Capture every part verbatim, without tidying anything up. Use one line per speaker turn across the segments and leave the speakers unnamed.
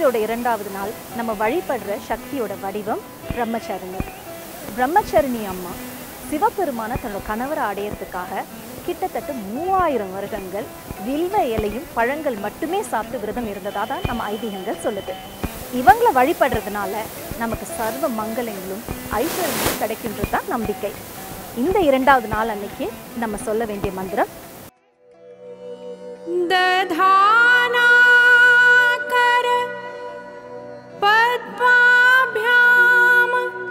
நவராத்திரியோட இரண்டாவது நாள் நம்ம வழிபடுற சக்தியோட வடிவம் பிரம்மச்சாரிணி. பிரம்மச்சாரிணி அம்மா சிவபெருமான தன்னோட கணவரை அடையிறதுக்காக கிட்டத்தட்ட மூவாயிரம் வருடங்கள் வில்வ இலையும் பழங்கள் மட்டுமே சாப்பிட்டு விரதம் இருந்ததாக தான் நம்ம ஐதீகங்கள் சொல்லுது. இவங்களை வழிபடுறதுனால நமக்கு சர்வ மங்களங்களும் ஐஸ்வர்யங்களும் கிடைக்கின்றது தான் நம்பிக்கை. இந்த இரண்டாவது நாள் அன்னைக்கு நம்ம சொல்ல வேண்டிய மந்திரம்
दधाना कर पद्माभ्याम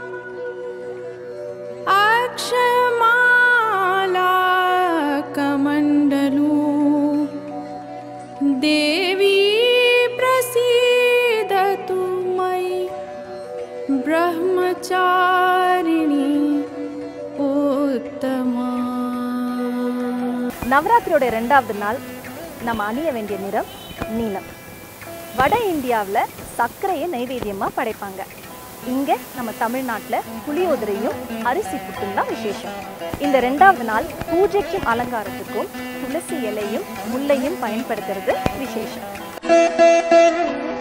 अक्षमाला कमंडलू देवी प्रसीदतु मयि ब्रह्मचारिणी उत्तमा.
நவராத்திரியோட இரண்டாவது நாள் நம்ம அணிய வேண்டிய நிறம் நீலம். வட இந்தியாவில் சர்க்கரையை நைவேத்தியமாக படைப்பாங்க. இங்கே நம்ம தமிழ்நாட்டில் புளியோதரையும் அரிசி புட்டும் தான் விசேஷம். இந்த ரெண்டாவது நாள் பூஜைக்கும் அலங்காரத்துக்கும் துளசி இலையும் முல்லையும் பயன்படுத்துறது விசேஷம்.